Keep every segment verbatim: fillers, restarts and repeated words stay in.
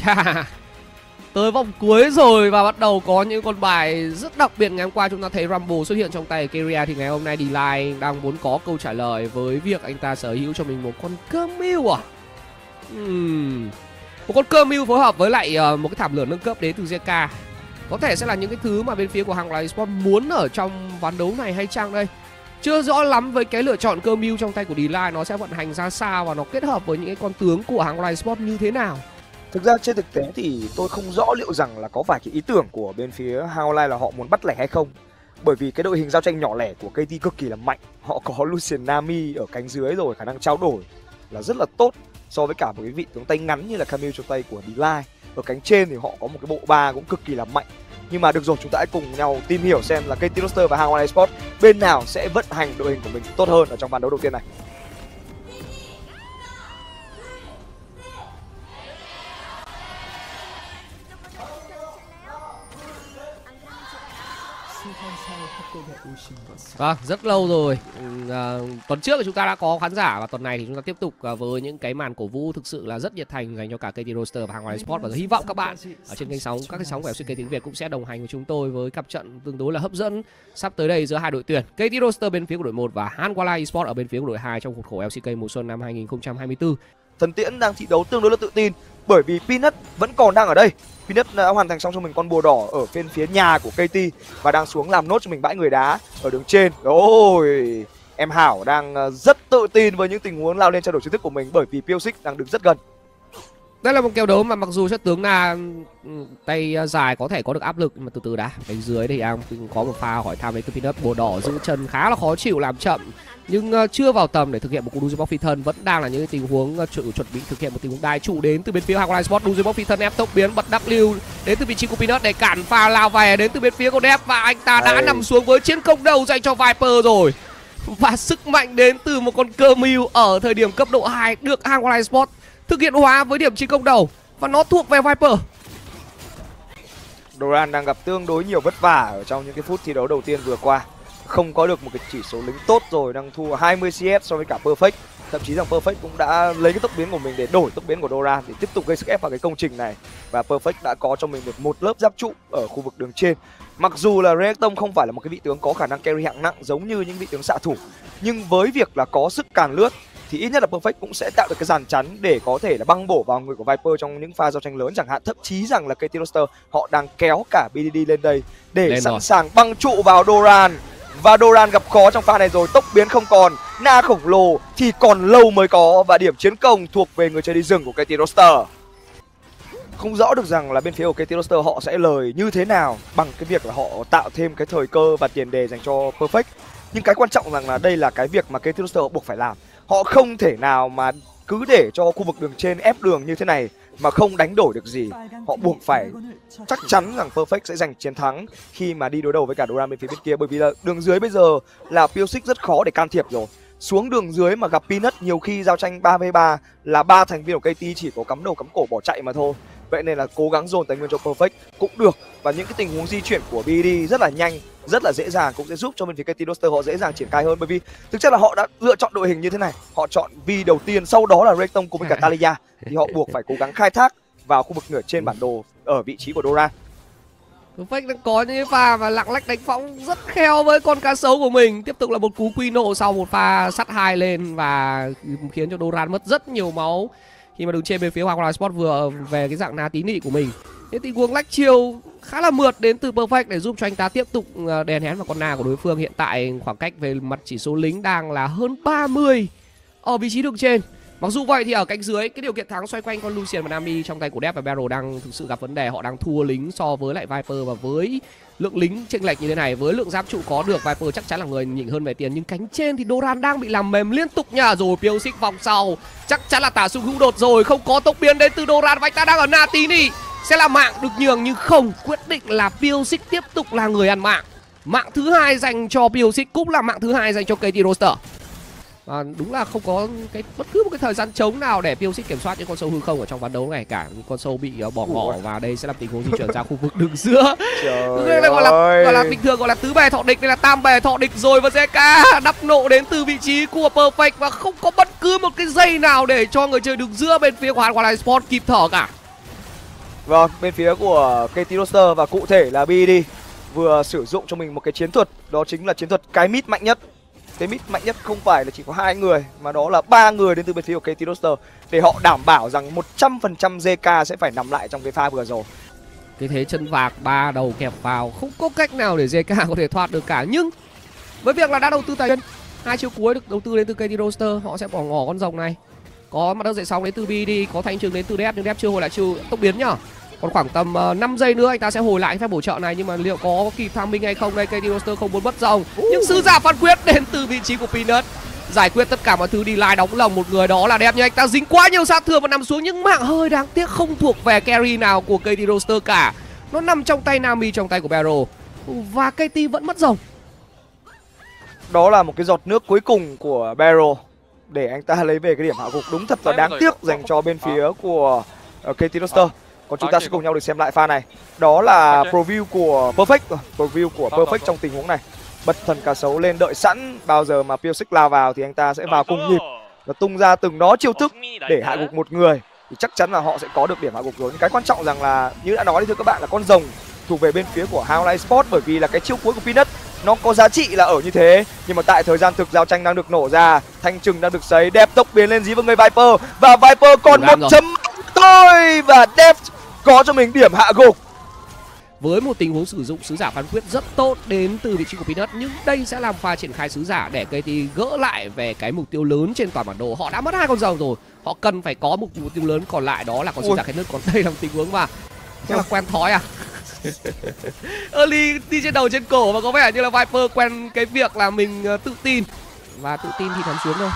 chà, tới vòng cuối rồi và bắt đầu có những con bài rất đặc biệt. Ngày hôm qua chúng ta thấy Rumble xuất hiện trong tay Keria, thì ngày hôm nay D-Live đang muốn có câu trả lời với việc anh ta sở hữu cho mình một con Camille à? Uhm. Một con Camille phối hợp với lại uh, một cái thảm lửa nâng cấp đến từ zê ca. Có thể sẽ là những cái thứ mà bên phía của Hanwha Esports muốn ở trong ván đấu này hay chăng đây? Chưa rõ lắm với cái lựa chọn Camille trong tay của D-Live nó sẽ vận hành ra sao và nó kết hợp với những cái con tướng của Hanwha Esports như thế nào. Thực ra trên thực tế thì tôi không rõ liệu rằng là có phải cái ý tưởng của bên phía Hanwha là họ muốn bắt lẻ hay không. Bởi vì cái đội hình giao tranh nhỏ lẻ của ca tê cực kỳ là mạnh. Họ có Lucian Nami ở cánh dưới rồi, khả năng trao đổi là rất là tốt so với cả một cái vị tướng tay ngắn như là Camille trong tay của D-Live. Ở cánh trên thì họ có một cái bộ ba cũng cực kỳ là mạnh. Nhưng mà được rồi, chúng ta hãy cùng nhau tìm hiểu xem là ca tê Roster và Hanwha Esports bên nào sẽ vận hành đội hình của mình tốt hơn ở trong ván đấu đầu tiên này. Vâng, rất lâu rồi. À, tuần trước thì chúng ta đã có khán giả và tuần này thì chúng ta tiếp tục với những cái màn cổ vũ thực sự là rất nhiệt thành dành cho cả ca tê Roster và Hanwha Esports, và hy vọng các bạn ở trên kênh sóng, các cái sóng của lờ xê ca tiếng Việt cũng sẽ đồng hành với chúng tôi với cặp trận tương đối là hấp dẫn sắp tới đây giữa hai đội tuyển ca tê Roster bên phía của đội một và Hanwha Esports ở bên phía của đội hai trong khuôn khổ lờ xê ca mùa xuân năm hai nghìn không trăm hai mươi tư. Thần Tiễn đang thi đấu tương đối là tự tin bởi vì Peanut vẫn còn đang ở đây. Peanut đã hoàn thành xong cho mình con bùa đỏ ở bên phía nhà của ca tê và đang xuống làm nốt cho mình bãi người đá ở đường trên. Ôi, em Hảo đang rất tự tin với những tình huống lao lên trao đổi chiêu thức của mình bởi vì pê ô xích đang đứng rất gần. Đây là một kèo đấu mà mặc dù chất tướng là tay dài có thể có được áp lực, nhưng mà từ từ đã. Bên dưới thì đang có một pha hỏi thăm đến từ Peanut, bùa đỏ giữ chân khá là khó chịu, làm chậm nhưng chưa vào tầm để thực hiện một cú Duzebox phi thân. Vẫn đang là những tình huống chuẩn chuẩn bị thực hiện một tình huống đai trụ đến từ bên phía Hanwha Esports. Duzebox phi thân ép tốc biến bật W đến từ vị trí của Peanut để cản pha lao về đến từ bên phía của Dep, và anh ta đã Ây. nằm xuống với chiến công đầu dành cho Viper rồi. Và sức mạnh đến từ một con Camille ở thời điểm cấp độ hai được Hanwha Esports thực hiện hóa với điểm chiến công đầu và nó thuộc về Viper. Doran đang gặp tương đối nhiều vất vả ở trong những cái phút thi đấu đầu tiên vừa qua. Không có được một cái chỉ số lính tốt rồi, đang thua hai mươi xê ép so với cả Perfect. Thậm chí rằng Perfect cũng đã lấy cái tốc biến của mình để đổi tốc biến của Doran để tiếp tục gây sức ép vào cái công trình này. Và Perfect đã có cho mình được một lớp giáp trụ ở khu vực đường trên. Mặc dù là Renekton không phải là một cái vị tướng có khả năng carry hạng nặng giống như những vị tướng xạ thủ, nhưng với việc là có sức càn lướt thì ít nhất là Perfect cũng sẽ tạo được cái dàn chắn để có thể là băng bổ vào người của Viper trong những pha giao tranh lớn chẳng hạn. Thậm chí rằng là ca tê Roster họ đang kéo cả bê đê đê lên đây để lên sẵn rồi. sàng băng trụ vào Doran. Và Doran gặp khó trong pha này rồi, tốc biến không còn, na khổng lồ thì còn lâu mới có, và điểm chiến công thuộc về người chơi đi rừng của ca tê Roster. Không rõ được rằng là bên phía của ca tê Roster họ sẽ lời như thế nào bằng cái việc là họ tạo thêm cái thời cơ và tiền đề dành cho Perfect. Nhưng cái quan trọng rằng là đây là cái việc mà ca tê Roster họ buộc phải làm. Họ không thể nào mà cứ để cho khu vực đường trên ép đường như thế này mà không đánh đổi được gì. Họ buộc phải chắc chắn rằng Perfect sẽ giành chiến thắng khi mà đi đối đầu với cả Doran bên phía bên kia. Bởi vì là đường dưới bây giờ là pê ô xích rất khó để can thiệp rồi. Xuống đường dưới mà gặp Peanut nhiều khi giao tranh ba v ba là ba thành viên của ca tê chỉ có cắm đầu cắm cổ bỏ chạy mà thôi. Vậy nên là cố gắng dồn tài nguyên cho Perfect cũng được. Và những cái tình huống di chuyển của bê đê rất là nhanh, rất là dễ dàng cũng sẽ giúp cho bên phía ca tê Roster họ dễ dàng triển khai hơn. Bởi vì thực chất là họ đã lựa chọn đội hình như thế này. Họ chọn Vi đầu tiên, sau đó là Renekton cùng với cả Talia. Thì họ buộc phải cố gắng khai thác vào khu vực nửa trên bản đồ ở vị trí của Doran. Perfect đang có những pha và lặng lách đánh võng rất khéo với con cá sấu của mình. Tiếp tục là một cú quy nộ sau một pha sắt hai lên và khiến cho Doran mất rất nhiều máu khi mà đứng trên bên phía Hanwha Esports vừa về cái dạng ná tí nị của mình. Thế tình huống lách chiêu khá là mượt đến từ Perfect để giúp cho anh ta tiếp tục đè nén vào con na của đối phương. Hiện tại khoảng cách về mặt chỉ số lính đang là hơn ba mươi ở vị trí đường trên. Mặc dù vậy thì ở cánh dưới cái điều kiện thắng xoay quanh con Lucian và Nami trong tay của Dep và Beryl đang thực sự gặp vấn đề. Họ đang thua lính so với lại Viper, và với lượng lính chênh lệch như thế này, với lượng giáp trụ có được, Viper chắc chắn là người nhỉnh hơn về tiền. Nhưng cánh trên thì Doran đang bị làm mềm liên tục nha. Rồi pê ô xích vòng sau chắc chắn là tả sung hữu đột rồi, không có tốc biến đến từ Doran và anh ta đang ở Natini sẽ là mạng được nhường, nhưng không, quyết định là pê ô xích tiếp tục là người ăn mạng. Mạng thứ hai dành cho pê ô xích cũng là mạng thứ hai dành cho ca tê Roster. À, đúng là không có cái bất cứ một cái thời gian trống nào để pê ô xích kiểm soát những con sâu hư không ở trong ván đấu này cả. Những con sâu bị uh, bỏ ngỏ và đây sẽ là tình huống di chuyển ra khu vực đường giữa. Đây là gọi là gọi là bình thường gọi là tứ bề thọ địch, đây là tam bề thọ địch rồi, và zê ca đắp nộ đến từ vị trí của Perfect và không có bất cứ một cái giây nào để cho người chơi đường giữa bên phía của Hanwha Esports kịp thở cả. Vâng, bên phía của ca tê Roster và cụ thể là bê e đê vừa sử dụng cho mình một cái chiến thuật, đó chính là chiến thuật cái mid mạnh nhất. Cái mid mạnh nhất không phải là chỉ có hai người mà đó là ba người đến từ bên phía của ca tê Roster để họ đảm bảo rằng một trăm phần trăm giê ca sẽ phải nằm lại trong cái pha vừa rồi. Cái thế chân vạc ba đầu kẹp vào không có cách nào để giê ca có thể thoát được cả, nhưng với việc là đã đầu tư tài nguyên, hai chiêu cuối được đầu tư đến từ ca tê Roster, họ sẽ bỏ ngỏ con rồng này. Có mặt đất dậy sóng đến từ bê e đê, có thanh trường đến từ Dép nhưng Dép chưa hồi lại chiêu tốc biến nhá. Còn khoảng tầm uh, năm giây nữa anh ta sẽ hồi lại phép bổ trợ này, nhưng mà liệu có kịp tham minh hay không đây? ca tê Roster không muốn mất rồng. Uh. Nhưng sứ giả phán quyết đến từ vị trí của Peanut giải quyết tất cả mọi thứ, đi lai đóng lồng một người đó là Dép, nhưng anh ta dính quá nhiều sát thương và nằm xuống, nhưng mạng hơi đáng tiếc không thuộc về carry nào của ca tê Roster cả. Nó nằm trong tay Nami, trong tay của Barrow và ca tê vẫn mất rồng. Đó là một cái giọt nước cuối cùng của Barrow để anh ta lấy về cái điểm hạ gục, đúng thật là đáng tiếc dành cho bên phía của uh, ca tê Roster. Còn chúng ta sẽ cùng nhau được xem lại pha này. Đó là preview của Perfect, preview của Perfect trong tình huống này. Bật thần cá sấu lên đợi sẵn, bao giờ mà Pyosik lao vào thì anh ta sẽ vào cùng nhịp và tung ra từng đó chiêu thức để hạ gục một người, thì chắc chắn là họ sẽ có được điểm hạ gục rồi. Nhưng cái quan trọng rằng là như đã nói thì thưa các bạn là con rồng thuộc về bên phía của Hao Light Sport, bởi vì là cái chiêu cuối của Peanut nó có giá trị là ở như thế. Nhưng mà tại thời gian thực giao tranh đang được nổ ra, thanh trừng đang được sấy, Dép tốc biến lên dí vào người Viper và Viper còn một chấm thôi và Dép có cho mình điểm hạ gục. Với một tình huống sử dụng sứ giả phán quyết rất tốt đến từ vị trí của Peanut, nhưng đây sẽ làm pha triển khai sứ giả để ca tê gỡ lại về cái mục tiêu lớn trên toàn bản đồ. Họ đã mất hai con rồng rồi, họ cần phải có một mục tiêu lớn còn lại, đó là con sứ giả khai nước. Còn đây là một tình huống mà chắc là quen thói à. Early đi trên đầu trên cổ và có vẻ như là Viper quen cái việc là mình tự tin, và tự tin thì thắng xuống thôi.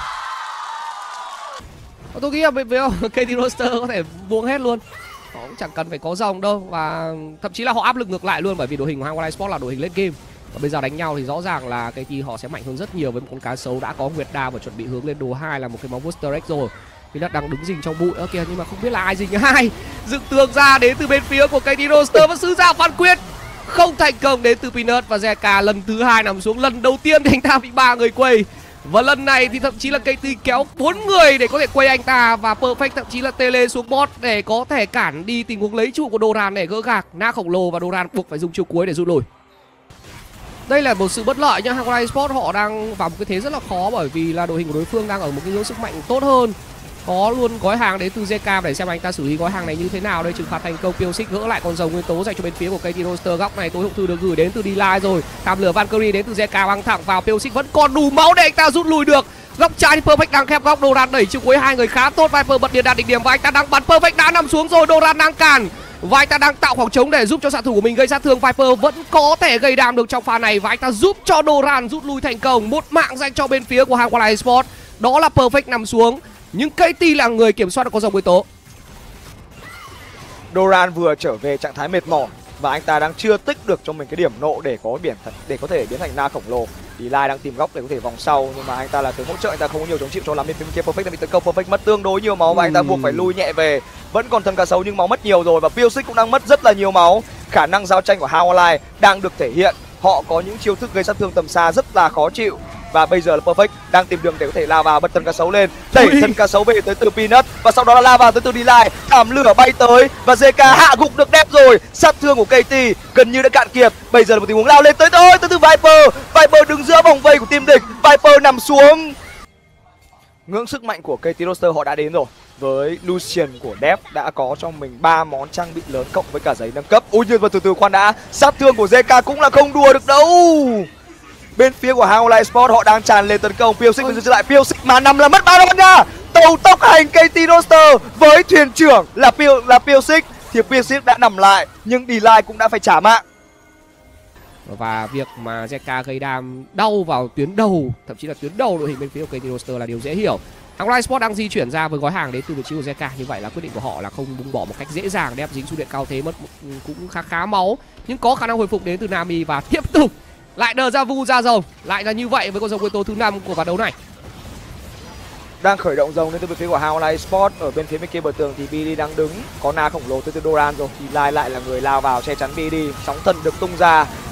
Tôi nghĩ là với ca tê Roster có thể buông hết luôn, họ cũng chẳng cần phải có rồng đâu, và thậm chí là họ áp lực ngược lại luôn, bởi vì đội hình của Hang Light Sport là đội hình late game. Và bây giờ đánh nhau thì rõ ràng là ca tê họ sẽ mạnh hơn rất nhiều với một con cá sấu đã có Nguyệt Đao và chuẩn bị hướng lên đồ hai là một cái máu Booster X rồi. Peanut đang đứng rình trong bụi ở kìa, nhưng mà không biết là ai rình ai. Dựng tường ra đến từ bên phía của ca tê Roster và sứ giả phán quyết không thành công đến từ Peanut, và giê ca lần thứ hai nằm xuống. Lần đầu tiên thì anh ta bị ba người quay, và lần này thì thậm chí là ca tê kéo bốn người để có thể quay anh ta, và Perfect thậm chí là tele xuống bot để có thể cản đi tình huống lấy trụ của Doran để gỡ gạc. Na khổng lồ và Doran buộc phải dùng chiêu cuối để rút lui. Đây là một sự bất lợi nha. Hang Light Sport họ đang vào một cái thế rất là khó, bởi vì là đội hình của đối phương đang ở một cái ngưỡng sức mạnh tốt hơn. Có luôn gói hàng đến từ giê ca để xem anh ta xử lý gói hàng này như thế nào. Đây, trừng phạt thành công, Pyosik gỡ lại con rồng nguyên tố dành cho bên phía của ca tê Roster. Góc này tối hậu thư được gửi đến từ D-Live rồi. Tham lửa Valkyrie đến từ giê ca băng thẳng vào, Pyosik vẫn còn đủ máu để anh ta rút lui được. Góc trái thì Perfect đang khép góc, Doran đẩy chiều cuối hai người khá tốt. Viper bật điện đạt đỉnh điểm và anh ta đang bắn, Perfect đã nằm xuống rồi, Doran đang cản và anh ta đang tạo khoảng trống để giúp cho xạ thủ của mình gây sát thương. Viper vẫn có thể gây đam được trong pha này và anh ta giúp cho Doran rút lui thành công. Một mạng dành cho bên phía của Hang Light Sport, đó là Perfect nằm xuống, nhưng ca tê là người kiểm soát được con rồng nguyên tố. Doran vừa trở về trạng thái mệt mỏi và anh ta đang chưa tích được cho mình cái điểm nộ để có biển thật để có thể biến thành Na khổng lồ. D-Live đang tìm góc để có thể vòng sau, nhưng mà anh ta là tướng hỗ trợ, anh ta không có nhiều chống chịu cho lắm. Bên phía kia Perfect đang bị tấn công, Perfect mất tương đối nhiều máu và anh ta buộc phải lui nhẹ về. Vẫn còn thần cá sấu nhưng máu mất nhiều rồi, và Pyosik cũng đang mất rất là nhiều máu. Khả năng giao tranh của Hao Light đang được thể hiện, họ có những chiêu thức gây sát thương tầm xa rất là khó chịu. Và bây giờ là Perfect đang tìm đường để có thể lao vào, bật thần cá sấu lên, đẩy thần cá sấu về tới từ Peanut và sau đó là lao vào tới từ D-Live. Thảm lửa bay tới và giê ca hạ gục được Dép rồi. Sát thương của ca tê gần như đã cạn kiệt. Bây giờ là một tình huống lao lên tới thôi tới từ Viper. Viper đứng giữa vòng vây của team địch, Viper nằm xuống. Ngưỡng sức mạnh của ca tê Roster họ đã đến rồi. Với Lucian của Dép đã có cho mình ba món trang bị lớn cộng với cả giấy nâng cấp. Ôi nhưng mà từ từ khoan đã, sát thương của giê ca cũng là không đùa được đâu. Bên phía của Hang Light Sport họ đang tràn lên tấn công, Pyosik bây giờ lại Pyosik mà nằm là mất ba đòn nha. Tàu tốc hành ca tê Roster với thuyền trưởng là Pio, là Pyosik thì Pyosik đã nằm lại, nhưng D-Live cũng đã phải trả mạng. Và việc mà giê ca gây đam đau vào tuyến đầu, thậm chí là tuyến đầu đội hình bên phía của ca tê Roster là điều dễ hiểu. Hang Light Sport đang di chuyển ra với gói hàng đến từ vị trí của giê ca, như vậy là quyết định của họ là không buông bỏ một cách dễ dàng. Đẹp dính xung điện cao thế mất cũng khá khá máu, nhưng có khả năng hồi phục đến từ Nami và tiếp tục lại đờ ra vu ra rồng. Lại là như vậy với con rồng nguyên tố thứ năm của ván đấu này. Đang khởi động rồng đến từ bên phía của Hang Light Sport. Ở bên phía bên kia bờ tường thì bê đê đang đứng, có Na khổng lồ tới từ Doran rồi. Thì Lai lại là người lao vào che chắn bê đê. Sóng thần được tung ra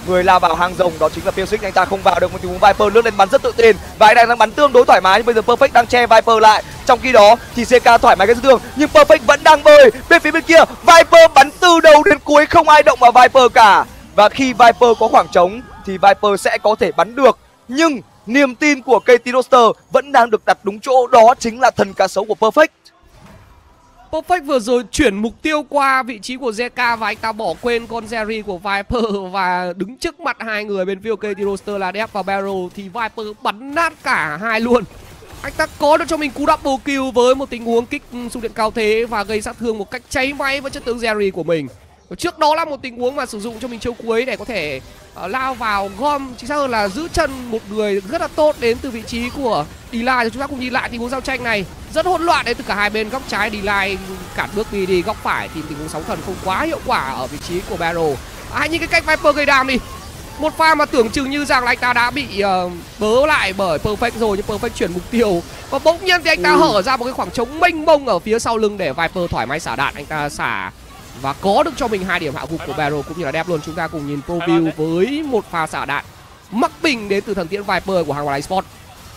Người lao vào hang rồng đó chính là Pulsic, anh ta không vào được một tình huống Viper lướt lên bắn rất tự tin và anh đang bắn tương đối thoải mái, nhưng bây giờ Perfect đang che Viper lại. Trong khi đó thì xê ca thoải mái cái thương nhưng Perfect vẫn đang bơi bên phía bên kia. Viper bắn từ đầu đến cuối không ai động vào Viper cả, và khi Viper có khoảng trống thì Viper sẽ có thể bắn được, nhưng niềm tin của ca tê Roster vẫn đang được đặt đúng chỗ, đó chính là thần cá sấu của Perfect. Perfect vừa rồi chuyển mục tiêu qua vị trí của zê ca và anh ta bỏ quên con Jerry của Viper và đứng trước mặt hai người bên phía ca tê Roster là Def và Barrow thì Viper bắn nát cả hai luôn. Anh ta có được cho mình cú double kill với một tình huống kích xung điện cao thế và gây sát thương một cách cháy máy với chất tướng Jerry của mình. Trước đó là một tình huống mà sử dụng cho mình chiêu cuối để có thể uh, lao vào gom, chính xác hơn là giữ chân một người rất là tốt đến từ vị trí của D-Line. Chúng ta cùng nhìn lại tình huống giao tranh này rất hỗn loạn đến từ cả hai bên. Góc trái D-Line cản bước đi đi, góc phải thì tình huống sóng thần không quá hiệu quả ở vị trí của Barrow. À, hãy nhìn cái cách Viper gây đam đi, một pha mà tưởng chừng như rằng là anh ta đã bị uh, bớ lại bởi Perfect rồi, nhưng Perfect chuyển mục tiêu và bỗng nhiên thì anh ta ừ. hở ra một cái khoảng trống mênh mông ở phía sau lưng để Viper thoải mái xả đạn. Anh ta xả và có được cho mình hai điểm hạ gục của Barrow cũng như là Def luôn. Chúng ta cùng nhìn preview với một pha xả đạn mắc bình đến từ thần tiễn Viper của Hanwha Esports.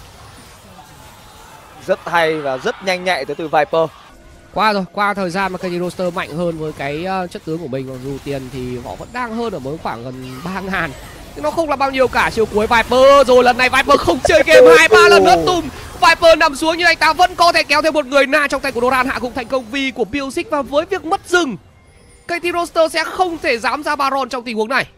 Rất hay và rất nhanh nhạy tới từ Viper. Qua rồi, qua thời gian mà ca tê Roster mạnh hơn với cái uh, chất tướng của mình, mặc dù tiền thì họ vẫn đang hơn ở mới khoảng gần ba ngàn. Nhưng nó không là bao nhiêu cả. Chiều cuối Viper rồi, lần này Viper không chơi game hai ba lần nữa tùm. Viper nằm xuống nhưng anh ta vẫn có thể kéo thêm một người. Na trong tay của Doran hạ gục thành công Vi của Pulsic, và với việc mất rừng ca tê Roster sẽ không thể dám ra Baron trong tình huống này.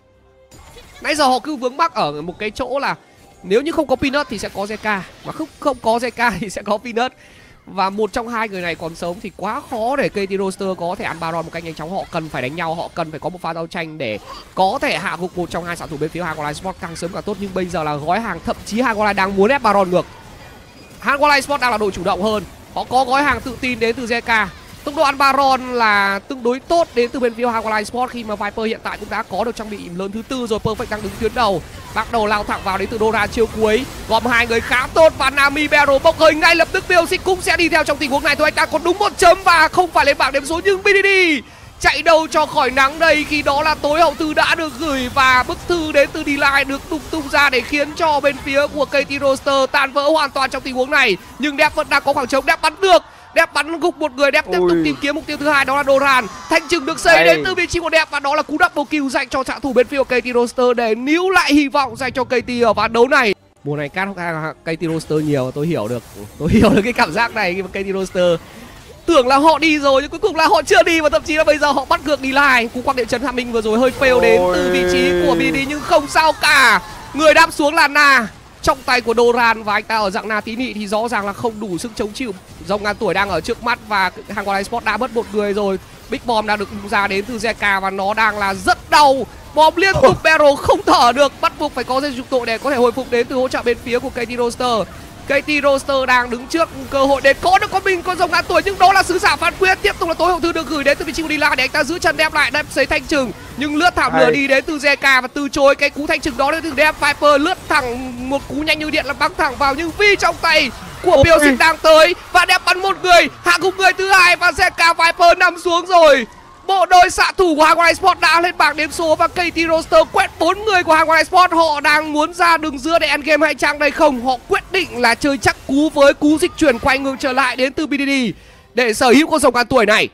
Nãy giờ họ cứ vướng mắc ở một cái chỗ là nếu như không có Peanut thì sẽ có zê ca, mà không không có zê ca thì sẽ có Peanut. Và một trong hai người này còn sống thì quá khó để ca tê Roster có thể ăn Baron một cách nhanh chóng. Họ cần phải đánh nhau, họ cần phải có một pha giao tranh để có thể hạ gục một trong hai xạ thủ bên phía Hanwha Esports càng sớm càng tốt. Nhưng bây giờ là gói hàng, thậm chí Hanwha đang muốn ép Baron ngược. Hanwha Esports đang là đội chủ động hơn, họ có gói hàng tự tin đến từ zê ca. Tốc độ ăn Baron là tương đối tốt đến từ bên phía Hanwha Esports khi mà Viper hiện tại cũng đã có được trang bị lớn thứ tư rồi. Perfect đang đứng tuyến đầu, bắt đầu lao thẳng vào đến từ Dora chiêu cuối, gom hai người khá tốt và Nami Barrow bốc hơi ngay lập tức. Pulsic cũng sẽ đi theo trong tình huống này thôi. Anh ta còn đúng một chấm và không phải lên bảng điểm số, nhưng bê đê đê chạy đâu cho khỏi nắng đây. Khi đó là tối hậu thư đã được gửi và bức thư đến từ D-Line được tung tung ra để khiến cho bên phía của ca tê Roster tan vỡ hoàn toàn trong tình huống này. Nhưng Def vẫn đang có khoảng trống, Def bắn được, Def bắn gục một người. Def tiếp tục tìm kiếm mục tiêu thứ hai, đó là Doran. Thanh trừng được xây đến từ vị trí của Def và đó là cú double kill dành cho xạ thủ bên phía ca tê Roster để níu lại hy vọng dành cho ca tê ở ván đấu này. Mùa này cắt ca tê Roster nhiều, tôi hiểu được, tôi hiểu được cái cảm giác này khi mà ca tê Roster tưởng là họ đi rồi nhưng cuối cùng là họ chưa đi, và thậm chí là bây giờ họ bắt ngược D-Line. Cú quăng địa chấn Hamming vừa rồi hơi fail đến từ vị trí của bê đê đê nhưng không sao cả. Người đáp xuống là Na trong tay của Doran và anh ta ở dạng Na tí nị thì rõ ràng là không đủ sức chống chịu. Rồng ngàn tuổi đang ở trước mắt và Hanwha Esports đã mất một người rồi. Big Bomb đang được bung ra đến từ zê ca và nó đang là rất đau. Bom liên tục, Barrow không thở được, bắt buộc phải có dây trục tội để có thể hồi phục đến từ hỗ trợ bên phía của ca tê Roster. ca tê Roster đang đứng trước cơ hội để có được con mình con rồng ngàn tuổi, nhưng đó là sứ giả phán quyết. Tiếp tục là tối hậu thư được gửi đến từ vị trí của D-Line để anh ta giữ chân Def lại. Def sấy thanh trừng nhưng lướt thảm lửa đi đến từ zê ca và từ chối cái cú thanh trừng đó đến từ Def. Viper lướt thẳng một cú nhanh như điện là bắn thẳng vào, nhưng Vi trong tay của Pulsic đang tới và Def bắn một người, hạ gục người thứ hai và zê ca Viper nằm xuống rồi. Bộ đôi xạ thủ của Hanwha Esports đã lên bảng điểm số và ca tê Roster quét bốn người của Hanwha Esports. Họ đang muốn ra đường giữa để endgame hay chăng đây không? Họ quyết định là chơi chắc cú với cú dịch chuyển quay ngược trở lại đến từ bê đê đê để sở hữu con rồng ngàn tuổi này.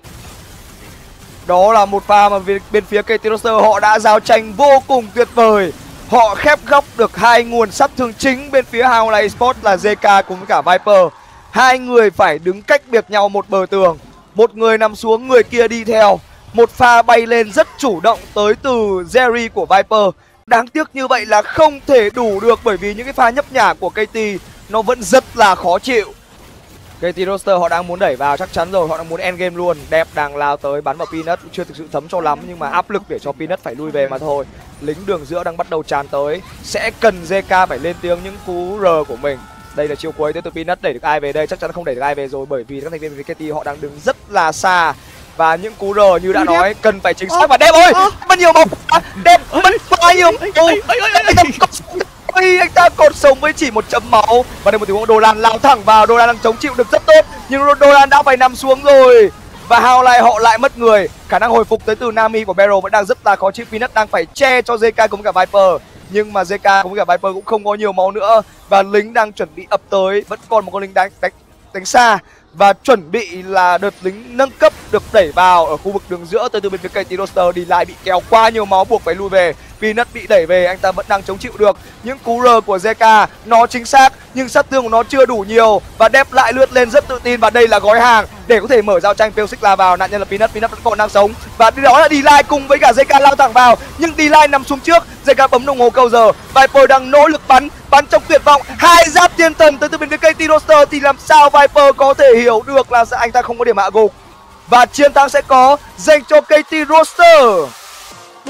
Đó là một pha mà bên phía ca tê Roster họ đã giao tranh vô cùng tuyệt vời. Họ khép góc được hai nguồn sát thương chính bên phía Hanwha Esports là zê ca cùng với cả Viper. Hai người phải đứng cách biệt nhau một bờ tường, một người nằm xuống, người kia đi theo. Một pha bay lên rất chủ động tới từ Jerry của Viper. Đáng tiếc như vậy là không thể đủ được, bởi vì những cái pha nhấp nhả của ca tê nó vẫn rất là khó chịu. ca tê Roster họ đang muốn đẩy vào chắc chắn rồi, họ đang muốn endgame luôn. Def đang lao tới bắn vào Peanut, chưa thực sự thấm cho lắm nhưng mà áp lực để cho Peanut phải lui về mà thôi. Lính đường giữa đang bắt đầu tràn tới, sẽ cần zê ca phải lên tiếng những cú R của mình. Đây là chiêu cuối tới từ Peanut, đẩy được ai về đây? Chắc chắn không đẩy được ai về rồi, bởi vì các thành viên của ca tê họ đang đứng rất là xa. Và những cú R như đã nói cần phải chính xác. Và Def ơi, mất nhiều máu, Def mất bao nhiêu máu, anh ta còn sống với chỉ một chấm máu. Và đây một tình huống Doran lao thẳng vào, Doran đang chống chịu được rất tốt nhưng Doran đã phải nằm xuống rồi. và Hao lại họ lại mất người. Khả năng hồi phục tới từ Nami của Beryl vẫn đang rất là khó chịu. Peanut đang phải che cho zê ca cùng với cả Viper, nhưng mà zê ca cùng với cả Viper cũng không có nhiều máu nữa và lính đang chuẩn bị ập tới. Vẫn còn một con lính đánh đánh đánh xa và chuẩn bị là đợt lính nâng cấp được đẩy vào ở khu vực đường giữa tới từ bên phía ca tê Roster. Đi lại bị kéo qua nhiều máu buộc phải lui về. Peanut bị đẩy về, anh ta vẫn đang chống chịu được. Những cú R của zê ca nó chính xác nhưng sát thương của nó chưa đủ nhiều và Dep lại lướt lên rất tự tin và đây là gói hàng để có thể mở giao tranh. Pelsic la vào, nạn nhân là Peanut, Peanut vẫn còn đang sống và đó là D-Line cùng với cả zê ca lao thẳng vào nhưng D-Line nằm xuống trước. zê ca bấm đồng hồ câu giờ, Viper đang nỗ lực bắn bắn trong tuyệt vọng. Hai giáp thiên thần tới từ bên phía ca tê Roster thì làm sao Viper có thể hiểu được là anh ta không có điểm hạ gục và chiến thắng sẽ có dành cho ca tê Roster.